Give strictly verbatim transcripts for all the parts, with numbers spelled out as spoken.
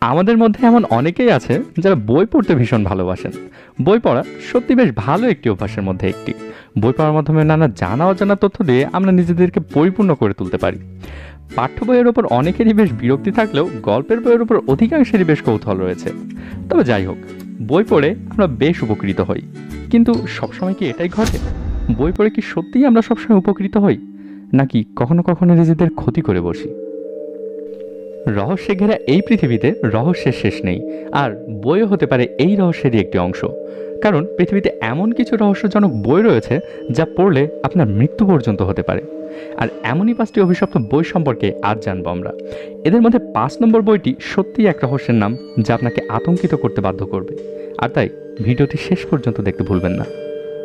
আমাদের মধ্যে এমন অনেকেই আছে যারা বই পড়তে ভীষণ ভালোবাসেন। বই পড়া সত্যি বেশ ভালো একটি অভ্যাসের মধ্যে একটি। বই পড়ার মাধ্যমে নানা জানা অজানা তথ্য দিয়ে আমরা নিজেদেরকে পরিপূর্ণ করে তুলতে পারি। পাঠ্য বইয়ের ওপর অনেকেরই বেশ বিরক্তি থাকলেও গল্পের বইয়ের উপর অধিকাংশেরই বেশ কৌতূহল রয়েছে। তবে যাই হোক, বই পড়ে আমরা বেশ উপকৃত হই, কিন্তু সবসময় কি এটাই ঘটে? বই পড়ে কি সত্যিই আমরা সবসময় উপকৃত হই, নাকি কখনো কখনো নিজেদের ক্ষতি করে বসি? রহস্যে ঘেরা এই পৃথিবীতে রহস্যের শেষ নেই, আর বইও হতে পারে এই রহস্যেরই একটি অংশ। কারণ পৃথিবীতে এমন কিছু রহস্যজনক বই রয়েছে যা পড়লে আপনার মৃত্যু পর্যন্ত হতে পারে। আর এমনই পাঁচটি অভিশপ্ত বই সম্পর্কে আজ জানবো আমরা। এদের মধ্যে পাঁচ নম্বর বইটি সত্যিই এক রহস্যের নাম যা আপনাকে আতঙ্কিত করতে বাধ্য করবে। আর তাই ভিডিওটি শেষ পর্যন্ত দেখতে ভুলবেন না।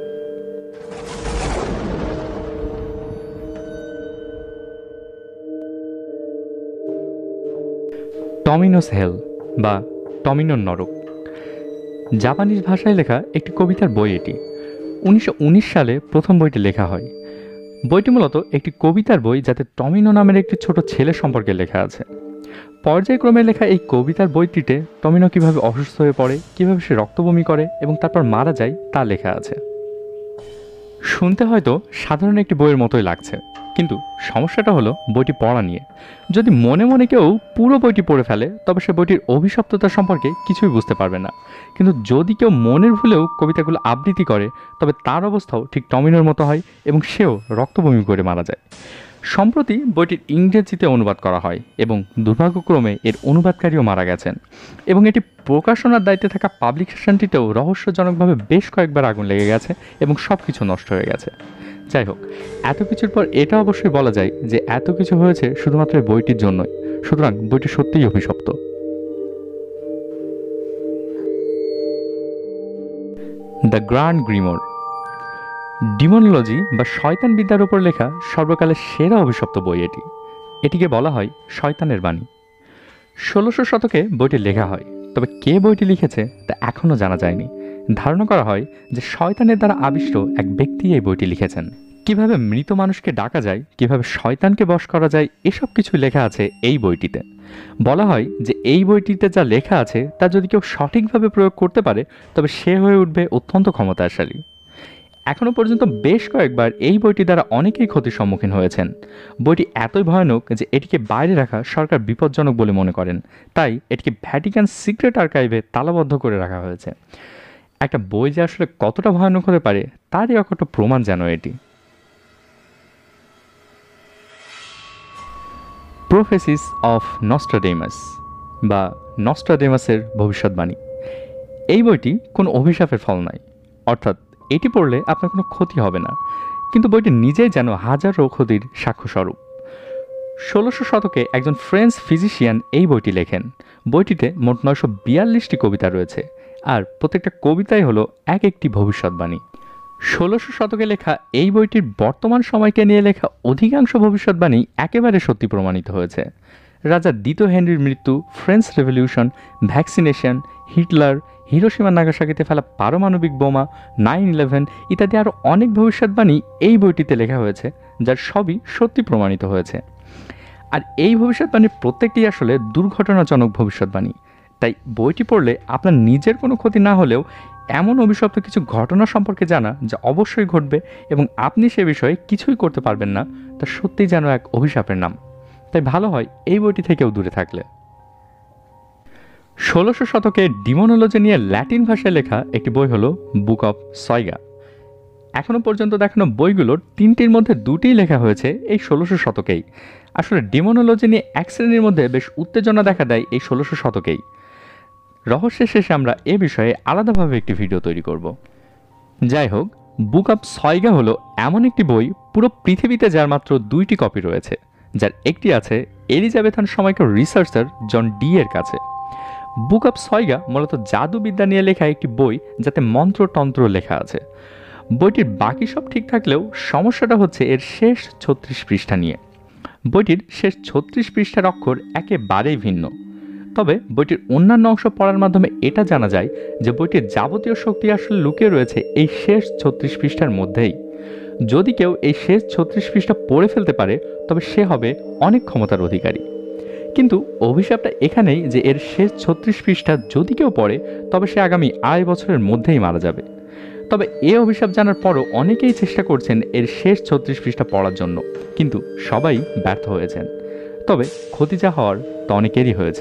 টমিনোস হেল বা টমিনোর নরক, জাপানিজ ভাষায় লেখা একটি কবিতার বই। এটি উনিশশো উনিশ সালে প্রথম বইটি লেখা হয়। বইটি মূলত একটি কবিতার বই যাতে টমিনো নামের একটি ছোট ছেলে সম্পর্কে লেখা আছে। পর্যায়ক্রমে লেখা এই কবিতার বইটিতে টমিনো কিভাবে অসুস্থ হয়ে পড়ে, কিভাবে সে রক্তবমি করে এবং তারপর মারা যায় তা লেখা আছে। শুনতে হয়তো সাধারণ একটি বইয়ের মতোই লাগছে, কিন্তু সমস্যাটা হলো বইটি পড়া নিয়ে। যদি মনে মনে কেউ পুরো বইটি পড়ে ফেলে তবে সে বইটির অভিশপ্ততা সম্পর্কে কিছুই বুঝতে পারবে না। কিন্তু যদি কেউ মনের ভুলেও কবিতাগুলো আবৃত্তি করে তবে তার অবস্থাও ঠিক টমিনোর মতো হয় এবং সেও রক্তবমি করে মারা যায়। সম্প্রতি বইটির ইংরেজিতে অনুবাদ করা হয় এবং দুর্ভাগ্যক্রমে এর অনুবাদকারীও মারা গেছেন, এবং এটি প্রকাশনার দায়িত্বে থাকা পাবলিকেশনটিতেও রহস্যজনকভাবে বেশ কয়েকবার আগুন লেগে গেছে এবং সব কিছু নষ্ট হয়ে গেছে। যাই হোক, এত কিছুর পর এটা অবশ্যই বলা যায় যে এত কিছু হয়েছে শুধুমাত্র বইটির জন্যই। সুতরাং বইটি সত্যিই অভিশপ্ত। দ্য গ্র্যান্ড গ্রিমোর, ডিমোনোলজি বা শয়তান বিদ্যার উপর লেখা সর্বকালের সেরা অভিশপ্ত বই এটি। এটিকে বলা হয় শয়তানের বাণী। ষোলোশো শতকে বইটি লেখা হয়, তবে কে বইটি লিখেছে তা এখনও জানা যায়নি। ধারণা করা হয় যে শয়তানের দ্বারা আবিষ্ট এক ব্যক্তি এই বইটি লিখেছেন। কিভাবে মৃত মানুষকে ডাকা যায়, কিভাবে শয়তানকে বশ করা যায়, এসব কিছু লেখা আছে এই বইটিতে। বলা হয় যে এই বইটিতে যা লেখা আছে তা যদি কেউ সঠিকভাবে প্রয়োগ করতে পারে তবে সে হয়ে উঠবে অত্যন্ত ক্ষমতাশালী। এখনও পর্যন্ত বেশ কয়েকবার এই বইটি দ্বারা অনেকেই ক্ষতির সম্মুখীন হয়েছেন। বইটি এতই ভয়ানক যে এটিকে বাইরে রাখা সরকার বিপজ্জনক বলে মনে করেন, তাই এটিকে ভ্যাটিকান সিক্রেট আর্কাইভে তালাবদ্ধ করে রাখা হয়েছে। একটা বই যে আসলে কতটা ভয়ানক হতে পারে তারই অকট প্রমাণ যেন এটি। প্রফেসিস অফ নস্ট্রাডেমাস বা নস্ট্রাডেমাসের ভবিষ্যৎবাণী। এই বইটি কোনো অভিশাপের ফল নয়, অর্থাৎ এটি পড়লে আপনার কোনো ক্ষতি হবে না, কিন্তু বইটি নিজেই যেন হাজারো ক্ষতির সাক্ষ্যস্বরূপ। ষোলোশো শতকে একজন ফ্রেঞ্চ ফিজিশিয়ান এই বইটি লেখেন। বইটিতে মোট নয়শো বিয়াল্লিশটি কবিতা রয়েছে, আর প্রত্যেকটা কবিতাই হলো এক একটি ভবিষ্যৎবাণী। ষোলোশো শতকে লেখা এই বইটির বর্তমান সময়কে নিয়ে লেখা অধিকাংশ ভবিষ্যৎবাণী একেবারে সত্যি প্রমাণিত হয়েছে। রাজা দ্বিতীয় হেনরির মৃত্যু, French revolution, vaccination, Hitler, Hiroshima নাগাসাকিতে ফেলা পারমাণবিক বোমা, নাইন ইলেভেন ইত্যাদি আরও অনেক ভবিষ্যৎবাণী এই বইটিতে লেখা হয়েছে, যার সবই সত্যি প্রমাণিত হয়েছে। আর এই ভবিষ্যৎবাণীর প্রত্যেকটি আসলে দুর্ঘটনাজনক ভবিষ্যৎবাণী। তাই বইটি পড়লে আপনার নিজের কোনো ক্ষতি না হলেও এমন অভিশপ্ত কিছু ঘটনা সম্পর্কে জানা যা অবশ্যই ঘটবে এবং আপনি সে বিষয়ে কিছুই করতে পারবেন না, তা সত্যিই যেন এক অভিশাপের নাম। তাই ভালো হয় এই বইটি থেকেও দূরে থাকলে। ষোলোশো শতকে ডিমোনোলজি নিয়ে ল্যাটিন ভাষায় লেখা একটি বই হলো বুক অফ সয়গা। এখনও পর্যন্ত দেখানো বইগুলোর তিনটির মধ্যে দুটিই লেখা হয়েছে এই ষোলোশো শতকেই। আসলে ডিমোনোলজি নিয়ে এক শ্রেণীর মধ্যে বেশ উত্তেজনা দেখা দেয় এই ষোলোশো শতকেই। রহস্যের শেষে আমরা এ বিষয়ে আলাদাভাবে একটি ভিডিও তৈরি করব। যাই হোক, বুক অফ সয়গা হলো এমন একটি বই পুরো পৃথিবীতে যার মাত্র দুইটি কপি রয়েছে, যার একটি আছে এলিজাবেথান সময়কার রিসার্চার জন ডি এর কাছে। বুক অফ সয়গা মূলত জাদুবিদ্যা নিয়ে লেখা একটি বই যাতে মন্ত্রতন্ত্র লেখা আছে। বইটির বাকি সব ঠিক থাকলেও সমস্যাটা হচ্ছে এর শেষ ছত্রিশ পৃষ্ঠা নিয়ে। বইটির শেষ ছত্রিশ পৃষ্ঠার অক্ষর একেবারেই ভিন্ন। তবে বইটির অন্যান্য অংশ পড়ার মাধ্যমে এটা জানা যায় যে বইটির যাবতীয় শক্তি আসলে লুকিয়ে রয়েছে এই শেষ ছত্রিশ পৃষ্ঠার মধ্যেই। যদি কেউ এই শেষ ছত্রিশ পৃষ্ঠা পড়ে ফেলতে পারে তবে সে হবে অনেক ক্ষমতার অধিকারী। কিন্তু অভিশাপটা এখানেই যে এর শেষ ছত্রিশ পৃষ্ঠা যদি কেউ পড়ে তবে সে আগামী আড়াই বছরের মধ্যেই মারা যাবে। তবে এ অভিশাপ জানার পরও অনেকেই চেষ্টা করছেন এর শেষ ছত্রিশ পৃষ্ঠা পড়ার জন্য, কিন্তু সবাই ব্যর্থ হয়েছেন। তবে ক্ষতি যা হওয়ার তা অনেকেরই হয়েছে।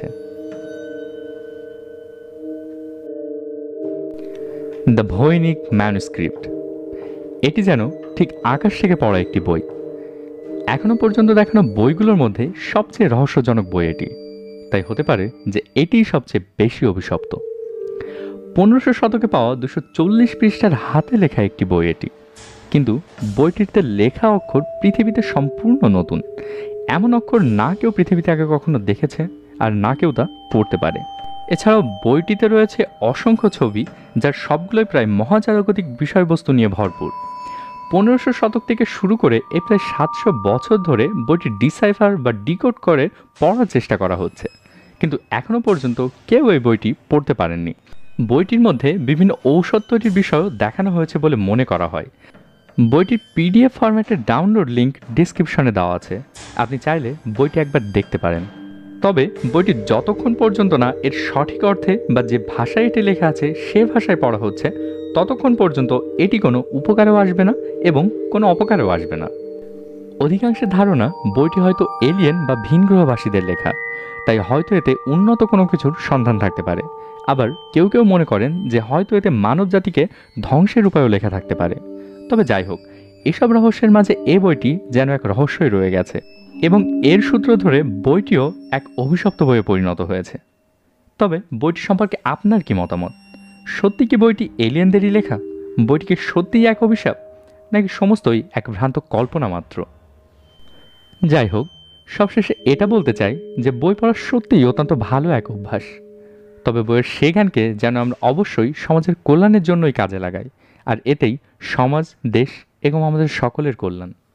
দ্য ভৈনিক ম্যানুস্ক্রিপ্ট, এটি যেন ঠিক আকাশ থেকে পড়া একটি বই। এখনো পর্যন্ত দেখানো বইগুলোর মধ্যে সবচেয়ে রহস্যজনক বই এটি, তাই হতে পারে যে এটিই সবচেয়ে বেশি অভিশপ্ত। পনেরোশো শতকে পাওয়া দুশো চল্লিশ পৃষ্ঠার হাতে লেখা একটি বই এটি, কিন্তু বইটিতে লেখা অক্ষর পৃথিবীতে সম্পূর্ণ নতুন। এমন অক্ষর না কেউ পৃথিবীতে আগে কখনো দেখেছে, আর না কেউ তা পড়তে পারে। এছাড়াও বইটিতে রয়েছে অসংখ্য ছবি, যার সবগুলোই প্রায় মহাজাগতিক বিষয়বস্তু নিয়ে ভরপুর। পনেরোশো শতক থেকে শুরু করে এই প্রায় সাতশো বছর ধরে বইটি ডিসাইফার বা ডিকোড করে পড়ার চেষ্টা করা হচ্ছে, কিন্তু এখনও পর্যন্ত কেউ এই বইটি পড়তে পারেননি। বইটির মধ্যে বিভিন্ন ঔষধ তৈরির বিষয়ও দেখানো হয়েছে বলে মনে করা হয়। বইটির পিডিএফ ফরম্যাটের ডাউনলোড লিঙ্ক ডিসক্রিপশনে দেওয়া আছে, আপনি চাইলে বইটি একবার দেখতে পারেন। তবে বইটি যতক্ষণ পর্যন্ত না এর সঠিক অর্থে বা যে ভাষায় এটি লেখা আছে সে ভাষায় পড়া হচ্ছে, ততক্ষণ পর্যন্ত এটি কোনো উপকারেও আসবে না এবং কোনো অপকারেও আসবে না। অধিকাংশের ধারণা বইটি হয়তো এলিয়েন বা ভিনগ্রহবাসীদের লেখা, তাই হয়তো এতে উন্নত কোনো কিছুর সন্ধান থাকতে পারে। আবার কেউ কেউ মনে করেন যে হয়তো এতে মানব জাতিকে ধ্বংসের উপায়ও লেখা থাকতে পারে। তবে যাই হোক, এসব রহস্যের মাঝে এ বইটি যেন এক রহস্যই রয়ে গেছে, এবং এর সূত্র ধরে বইটিও এক অভিশপ্ত বইয়ে পরিণত হয়েছে। তবে বইটি সম্পর্কে আপনার কি মতামত? সত্যি কি বইটি এলিয়েনদেরই লেখা? বইটিকে সত্যিই এক অভিশাপ, নাকি সমস্তই এক ভ্রান্ত কল্পনা মাত্র? যাই হোক, সবশেষে এটা বলতে চাই যে বই পড়া সত্যিই অত্যন্ত ভালো এক অভ্যাস। তবে বইয়ের সেই জ্ঞানকে যেন আমরা অবশ্যই সমাজের কল্যাণের জন্যই কাজে লাগাই, আর এতেই সমাজ, দেশ এবং আমাদের সকলের কল্যাণ।